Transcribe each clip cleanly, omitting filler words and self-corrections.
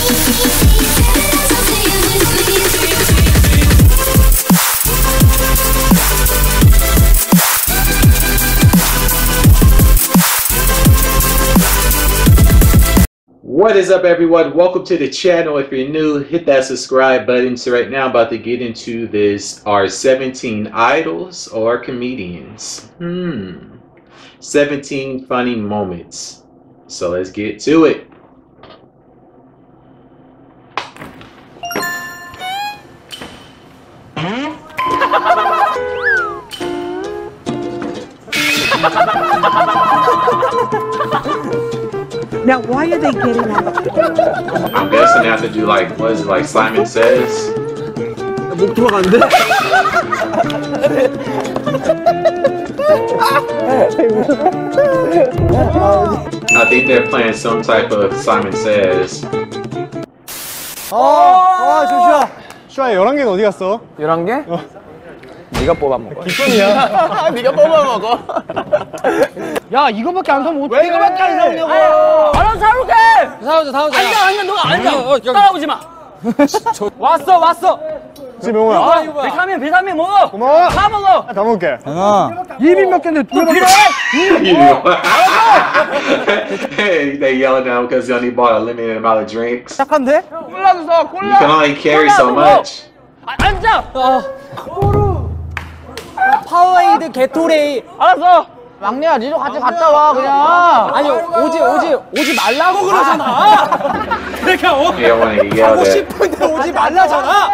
What is up, everyone? Welcome to the channel. If you're new, hit that subscribe button. So right now I'm about to get into this, our 17 idols or comedians. 17 funny moments. So let's get to it. Now, why are they getting out? I'm guessing they have to do like, what is it, like Simon Says? 목 돌아가는데? I think they're playing some type of Simon Says. 조슈아. 슈아 11개는 어디 갔어? 11개? 네가 뽑아 먹어. 기쁨이야. 네가 뽑아 먹어. 야, 이거밖에 안 사면 어떡해? 왜 이거밖에 안 사오냐고. 알아서 사올게. 사오자. 앉아. 너가 앉아. 따라오지 마. 왔어. 지금 명호야. 비타민 먹어. 고마워. 다 먹어. 다 먹을게. 입이 몇 개인데 두 개밖에 They yelling down because they only bought a limited amount of drinks. 시작한데? 콜라도 사. 콜라. You can only carry so much. 앉아. 파워에이드 게토레이. 알았어. 막내야, 니도 같이 갔다 와 그냥. 아니 오지 말라고 그러잖아. 그러니까 You don't want to yell that. 싶은데 오지 말라잖아.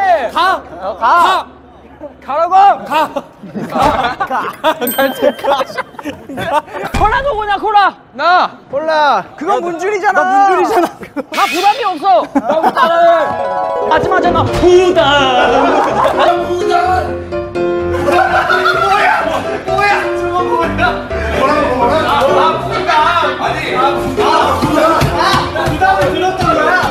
가라고. 콜라 누구냐 콜라. 나. 콜라. 그건 문준이잖아. 나 문준이잖아. 나 부담이 없어. 나 따라해. 마지막에 부담. 부담을 들었던 거야.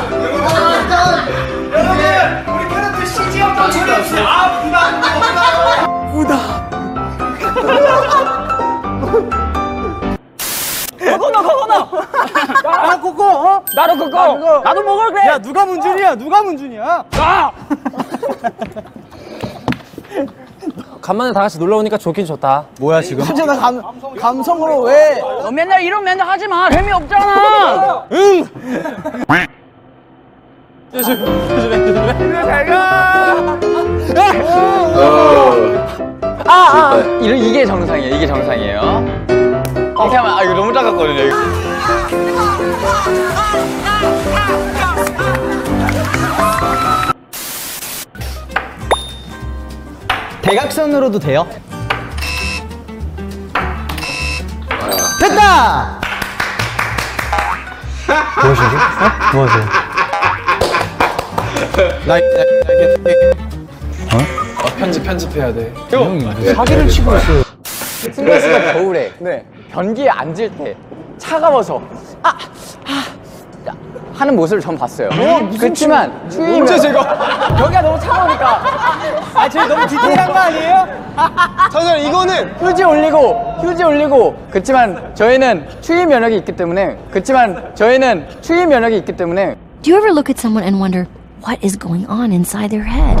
여러분, 우리 팬들 CG 한번 전해주세요. 코코너. 아 코코. 나도 코코. 나도 먹을게. 야 누가 문준이야? 나. 간만에 다 같이 놀러 오니까 좋긴 좋다. 뭐야 지금? 진짜 나 감성으로 왜? 너 맨날 이런 맨날 하지 마. 재미없잖아. 응. 이게 정상이에요. 이렇게 하면 이거 너무 작았거든요. 대각선으로도 돼요? 됐다! 무엇이? 편집해야 돼. 사기를 치고 있어요. 승가씨가 겨울에 변기에 앉을 때 차가워서 하는 모습을 전 봤어요. 그렇지만 추위면 제가 변기가 너무 차가우니까 쟤 너무 디테일한 거 아니에요? 선생님, 이거는 휴지 올리고 그렇지만 저희는 추위 면역이 있기 때문에 Do you ever look at someone and wonder what is going on inside their head?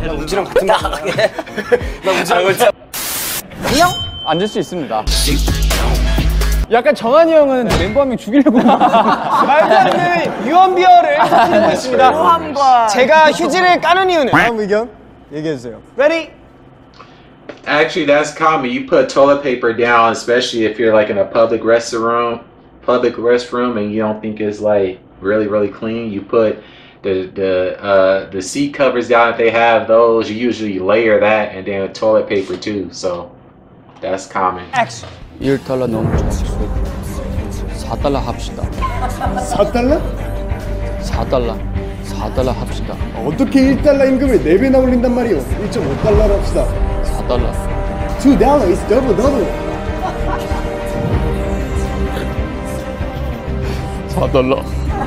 그냥 앉을 수 있습니다. 약간 정한이 형은 멤버 한 명 죽이려고 말도 안 되는 유언비어를 터뜨리고 있습니다. 제가 휴지를 까는 이유는 다음 의견 얘기해주세요. Ready? Actually, that's common. You put toilet paper down, especially if you're like in a public restroom, and you don't think it's like really clean. You put the seat covers down. If they have those, you usually layer that and then toilet paper too. So that's common. Action. 1달러 너무 좋았어. 4달러 합시다. 4달러? 4달러 합시다. 어떻게 1달러 임금을 4배나 올린단 말이오? 1.5달러로 합시다. 4달러. $2 is double. 4달러.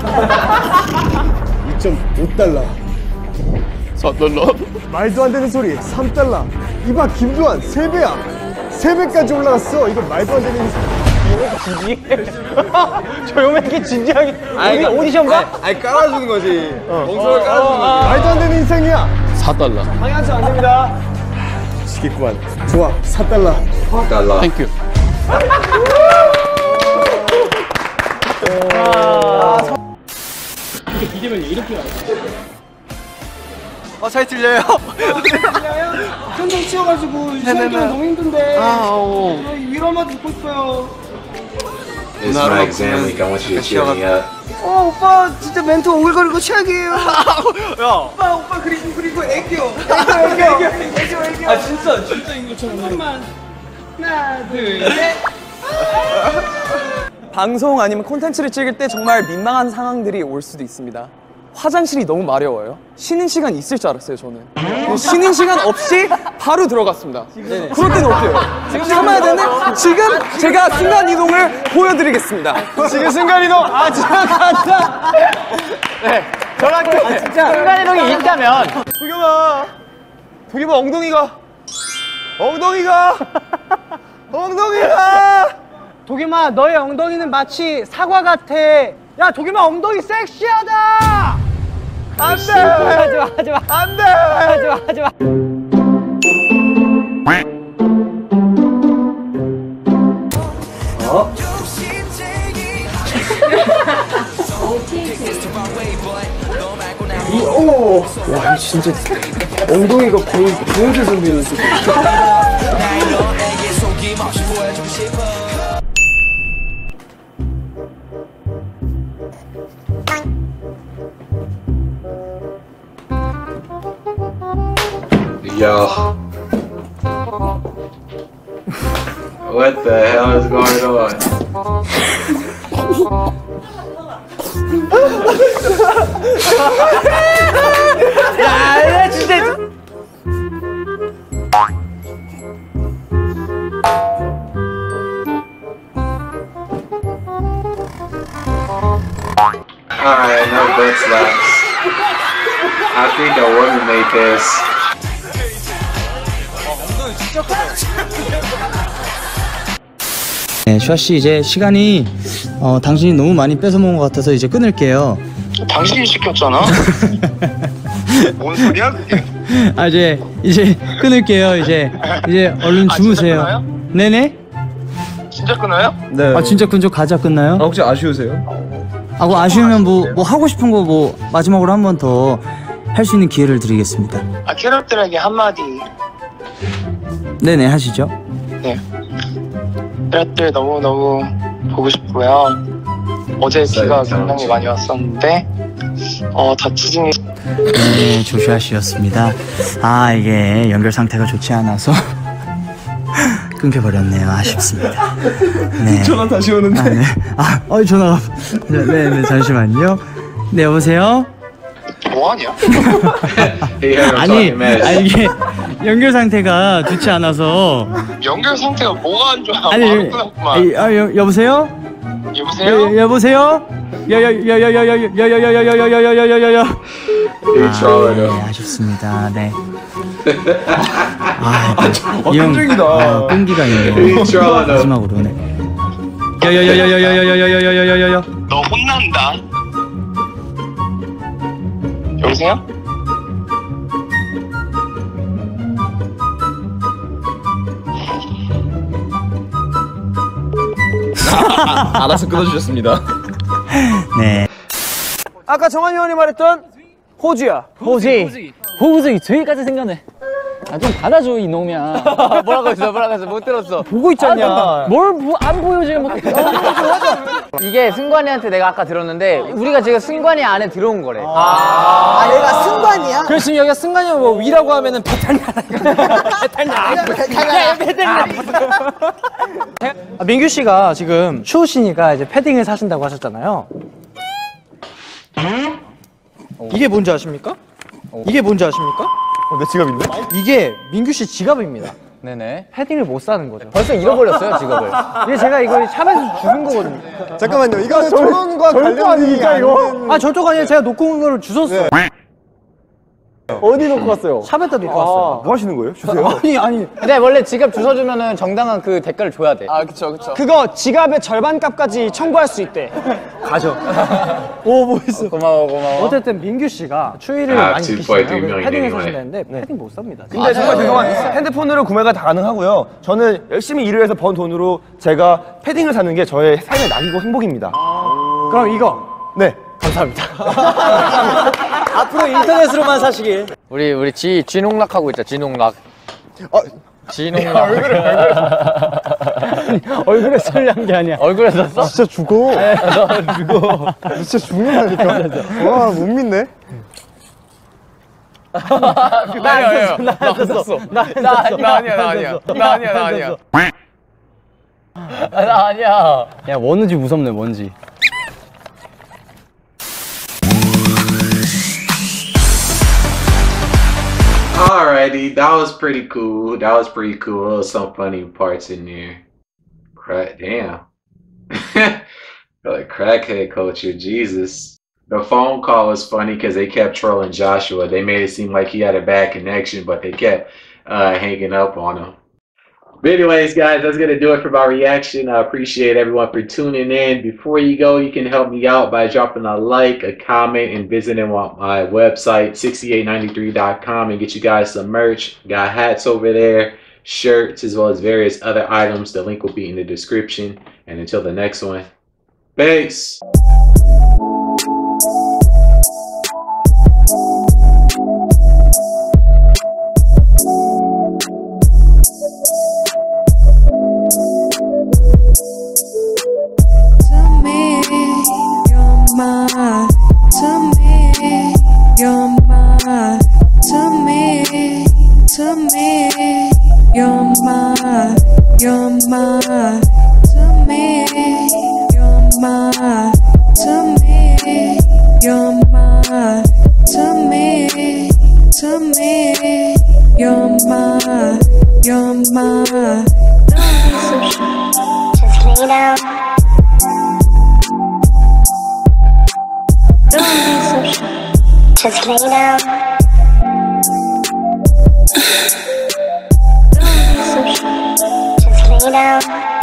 2.5달러. 4달러. 말도 안 되는 소리. 3달러. 이봐 김도환 3배야. 3배까지 올라갔어. 이거 말도 안 되는 왜 이렇게 진지하게? 아니, 오디션 봐? 아니 깔아주는 거지. 멍석을 깔아주는 거지. 말도 안 되는 인생이야. 4달러. 방해하시면 안 됩니다. 지겠구만. 좋아, 4달러. 달러. 땡큐. 잘 들려요? 현장 치여가지고 시험 기간 너무 힘든데. 위로 한마디 듣고 싶어요. It's my exam week. I want you to cheer me up. 오빠 진짜 멘트 오글거리고 최악이에요. 야. 오빠 그리고 애교. 아 진짜 이거처럼. 잠깐만. 하나 둘 셋. 방송 아니면 콘텐츠를 찍을 때 정말 민망한 상황들이 올 수도 있습니다. 화장실이 너무 마려워요. 쉬는 시간 있을 줄 알았어요, 저는. 쉬는 시간 없이 바로 들어갔습니다. 그럴 때는 어때요? 지금 참아야 되는데 지금 제가 순간이동을 보여드리겠습니다. 지금 순간이동 간다. 네, 저랑 진짜 순간이동이 있다면 도겸아 엉덩이가 도겸아 너의 엉덩이는 마치 사과 같아. 야 도겸아 엉덩이 섹시하다. 안돼 하지마 안돼 하지마 와 진짜 엉덩이가 거의 보여줄 정도였어. Yo. What the hell is going on? 야 진짜. Alright, no butt slaps. I think a woman made this. 네, 슈아씨 이제 시간이 당신이 너무 많이 뺏어먹은 것 같아서 이제 끊을게요. 당신이 시켰잖아. 뭔 소리야 그게? 아 이제 끊을게요. 이제 얼른 주무세요. 진짜 끊어요? 네네. 진짜 끊어요? 네. 아 진짜 근저 가자 끝나요? 혹시 아쉬우세요? 아 뭐 아쉬우면 뭐 하고 싶은 거 뭐 마지막으로 한 번 더 할 수 있는 기회를 드리겠습니다. 아 캐럿들에게 한마디. 네네 하시죠. 네. 캐럿들 너무 보고 싶고요. 어제 비가 굉장히 많이 왔었는데 다치지. 네 조슈아 씨였습니다. 아 이게 연결 상태가 좋지 않아서 끊겨버렸네요. 아쉽습니다. 네. 전화 다시 오는데. 아, 네. 전화가. 네, 잠시만요. 네, 여보세요? 뭐하냐? 아니 이게 연결 상태가 좋지 않아서. 연결 상태가 뭐가 안 좋아? 아니, 바로 끊었구만. 여보세요? 여보세요? 여보세요? trolling 아쉽습니다. 네. 깜짝이다. 끈기가 있네요. He's trolling him. 마지막으로 네. 야야야야야야야야야야야야야야야. 너 혼난다. 여보세요? 알아서 끊어주셨습니다. 네. 아까 정한이 형이 말했던 호주야. 호구이 저기까지 생겼네. 아 좀 받아줘 이놈이야. 뭐라고 했어 못 들었어. 보고 있잖냐. 뭘 안 보여주게 못. 이게 승관이한테 내가 아까 들었는데 우리가 지금 승관이 안에 들어온 거래. 아 얘가 승관이야? 그래서 지금 여기가 승관이 뭐 위라고 하면은 배탈나. 민규 씨가 지금 추우시니까 이제 패딩을 사신다고 하셨잖아요. 이게 뭔지 아십니까? 이게 뭔지 아십니까? 내 지갑인데? 이게 민규 씨 지갑입니다. 네네. 패딩을 못 사는 거죠. 벌써 잃어버렸어요 직업을. 이게 제가 이거 샵에서 주는 거거든요. 잠깐만요. 이거는 결혼과 관련된 얘기 이거? 아 절도가 아니라 제가 놓고 온 거를 주웠어요. 어디 놓고 왔어요? 샵에다 놓고 왔어요. 뭐 하시는 거예요? 주세요. 아니. 근데 원래 지갑 주워주면은 정당한 그 대가를 줘야 돼. 아, 그쵸. 그거 지갑의 절반 값까지 청구할 수 있대. 가죠. 오, 뭐 있어. 고마워. 어쨌든 민규 씨가 추위를 아, 많이 2.3 느끼시잖아요. 그래서 명이네, 패딩을 이번에. 사신다는데 패딩 못 삽니다. 근데 정말 죄송한 핸드폰으로 구매가 다 가능하고요. 저는 열심히 일을 해서 번 돈으로 제가 패딩을 사는 게 저의 삶의 낙이고 행복입니다. 그럼 이거 네. 앞으로 인터넷으로만 사시길. 우리 진홍락하고 있자. 진홍락. 진홍락. 얼굴에 설레한 게 아니야. 얼굴에 썼어? 진짜 죽어. 너 죽어. 진짜 죽는다니까. 와, 못 믿네. 나 아니야. 야, 원우지 무섭네, 뭔지. Alrighty, that was pretty cool. There was some funny parts in there. Damn. Like crackhead culture, Jesus. The phone call was funny because they kept trolling Joshua. They made it seem like he had a bad connection, but they kept hanging up on him. But anyways, guys, that's going to do it for my reaction. I appreciate everyone for tuning in. Before you go, you can help me out by dropping a like, a comment, and visiting my website, 6893.com, and get you guys some merch. Got hats over there, shirts, as well as various other items. The link will be in the description. And until the next one, peace. Just lay down. Just lay down.